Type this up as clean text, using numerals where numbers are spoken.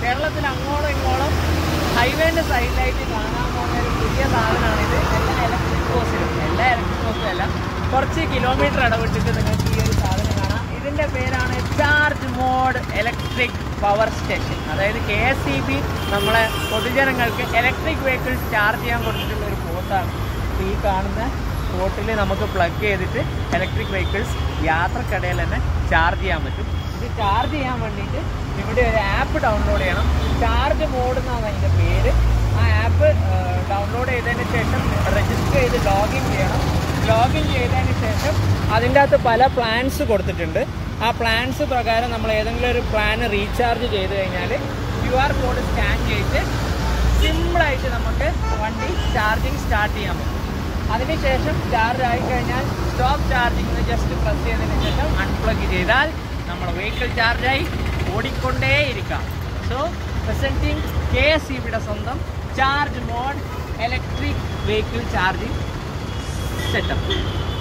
കേരളത്തിൽ അങ്ങോളം ഇങ്ങോളം ഹൈവേൻ്റെ സൈഡിലായിട്ട് കാണാൻ പോകുന്ന ഒരു പുതിയ സാധനമാണിത്. എല്ലാ ഇലക്ട്രിക് ബസ്സും അല്ല, കുറച്ച് കിലോമീറ്റർ ഇടവിട്ടിട്ട് നിങ്ങൾക്ക് ഈ ഒരു സാധനം കാണാം. ഇതിൻ്റെ പേരാണ് charge mode electric power station. അതായത് KSEB നമ്മളെ പൊതുജനങ്ങൾക്ക് ഇലക്ട്രിക് വെഹിക്കിൾസ് ചാർജ് ചെയ്യാൻ കൊടുത്തിട്ടുള്ള ഒരു പോർട്ടാണ്. ഈ കാണുന്ന പോർട്ടിൽ നമുക്ക് പ്ലഗ് ചെയ്തിട്ട് ഇലക്ട്രിക് വെഹിക്കിൾസ് യാത്രക്കിടയിൽ തന്നെ ചാർജ് ചെയ്യാൻ പറ്റും. ഇത് ചാർജ് ചെയ്യാൻ വേണ്ടിയിട്ട് ഇവിടെ ഒരു ആപ്പ് ഡൗൺലോഡ് ചെയ്യണം. ചാർജ് മോഡ് എന്നാണ് അതിൻ്റെ പേര്. ആ ആപ്പ് ഡൗൺലോഡ് ചെയ്തതിന് ശേഷം രജിസ്റ്റർ ചെയ്ത് ലോഗിൻ ചെയ്യണം. ലോഗിൻ ചെയ്തതിന് ശേഷം അതിൻ്റെ അകത്ത് പല പ്ലാൻസ് കൊടുത്തിട്ടുണ്ട്. ആ പ്ലാൻസ് പ്രകാരം നമ്മൾ ഏതെങ്കിലും ഒരു പ്ലാൻ റീചാർജ് ചെയ്ത് കഴിഞ്ഞാൽ QR കോഡ് സ്കാൻ ചെയ്ത് സിമ്പിളായിട്ട് നമുക്ക് വണ്ടി ചാർജിങ് സ്റ്റാർട്ട് ചെയ്യാൻ പറ്റും. അതിനുശേഷം ചാർജ് ആയിക്കഴിഞ്ഞാൽ സ്റ്റോപ്പ് ചാർജിങ് ജസ്റ്റ് പ്രസ് ചെയ്തതിന് ശേഷം അൺപ്ലഗ് ചെയ്താൽ നമ്മുടെ വെഹിക്കിൾ ചാർജായി ഓടിക്കൊണ്ടേയിരിക്കാം. സോ പ്രസൻറ്റിംഗ് KSEBയുടെ സ്വന്തം charge mode electric vehicle charging setup.